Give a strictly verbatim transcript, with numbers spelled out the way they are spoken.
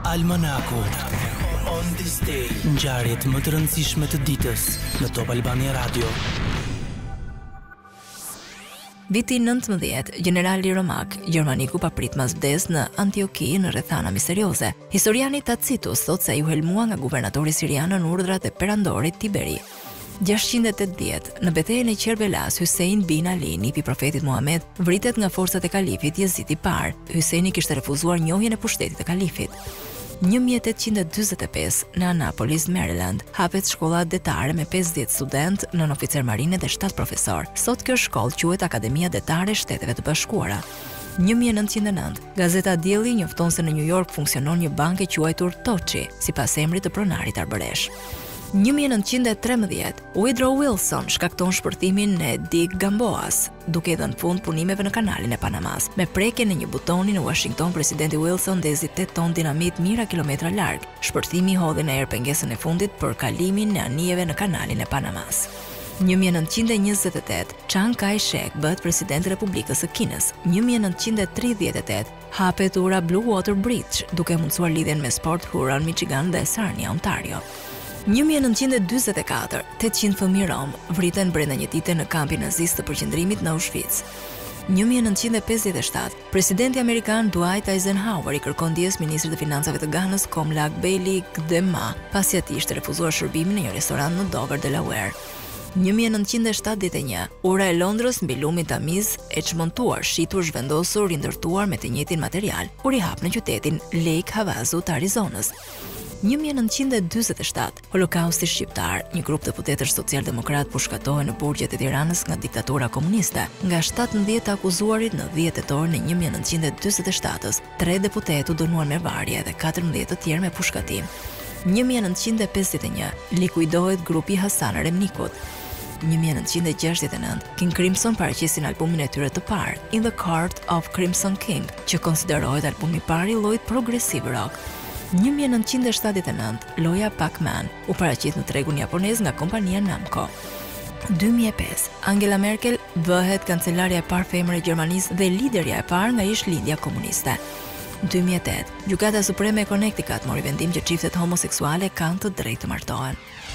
Almanaku. On this day, ngjarjet më të rëndësishme të ditës në Top Albania Radio. Viti nëntëmbëdhjetë, generali romak, Gjermaniku paprit mas vdes në Antioki në rrethana misterioze. Historiani Tacitus thot se ai u helmua nga guvernatori sirian në urdhrat e perandorit Tiberi. gjashtëqind e tetëdhjetë, në betejën e Qerbelas, Hussein bin Ali, nipi profetit Muhammed, vritet nga forcat e kalifit Jezid i parë. Husseini kishte refuzuar njohjen e pushtetit të kalifit. një mijë e tetëqind e dyzet e pesë, në Annapolis, Maryland, hapet shkolla detare me pesëdhjetë student, nën oficer marine dhe shtatë profesor. Sot kjo shkollë quhet Akademia Detare e Shteteve të Bashkuara. një mijë e nëntëqind e nëntë, gazeta Dielli njofton se në New York funksionon një bankë e quajtur Tochi, sipas emrit të pronarit arbëresh. një mijë e nëntëqind e trembëdhjetë, Woodrow Wilson shkakton shpërthimin e Dig Gamboas, duke dhënë fund punimeve në kanalin e Panamas. Me prekjen e një butoni në Washington, presidenti Wilson ndezi tetë ton dinamit mijëra kilometra larg. Shpërthimi hodhi në erë pengesën e fundit për kalimin e anijeve në kanalin e Panamas. një mijë e nëntëqind e njëzet e tetë, Chiang Kai-shek bëhet president i Republikës së Kinës. një mijë e nëntëqind e tridhjetë e tetë, hapet ura Blue Water Bridge, duke mundësuar lidhjen me Port Huron, Michigan dhe Sarnia, Ontario. një mijë e nëntëqind e dyzet e katër, tetëqind fëmijë rom vriten brenda një dite në kampin nazist të përqendrimit në Auschwitz. një mijë e nëntëqind e pesëdhjetë e shtatë, presidenti amerikan Dwight Eisenhower i kërkon dijes ministrit të financave të Ganës Komlak Bailey Gdema, pasi ati ishte refuzuar shërbimin në një restorant në Dover, Delaware. një mijë e nëntëqind e shtatëdhjetë e një, ura e Londrës mbi lumin tamiz e çmontuar, shitur, zhvendosur, rindërtuar me të njëjtin material, u rihap në qytetin Lake Havasu të Arizonës. një mijë e nëntëqind e dyzet e shtatë, Holokausti shqiptar, një grup të putetësh social-demokrat pushkatohen në burgjet e Tiranës nga diktatura komuniste. Nga shtatëmbëdhjetë të akuzuarit në dhjetë tetor në një mijë e nëntëqind e dyzet e shtatës, tre deputet u dënuan me varje dhe katërmbëdhjetë të tjerë me pushkatim. një mijë e nëntëqind e pesëdhjetë e një, likuidohet grupi Hasan Remnikut. një mijë e nëntëqind e gjashtëdhjetë e nëntë, King Crimson paraqesin albumin e tyre të parë, In the Court of Crimson King, që konsiderohet albumi i parë i llojit progresiv rock. një mijë e nëntëqind e shtatëdhjetë e nëntë, loja Pac-Man u paraqit në tregun japonez nga kompania Namco. dy mijë e pesë, Angela Merkel bëhet kancelarja e parë femër e Gjermanisë dhe liderja e parë nga ish-lindja komuniste. dy mijë e tetë, Gjykata Supreme e Connecticut mori vendim që çiftet homoseksuale kanë të drejtë të martohen.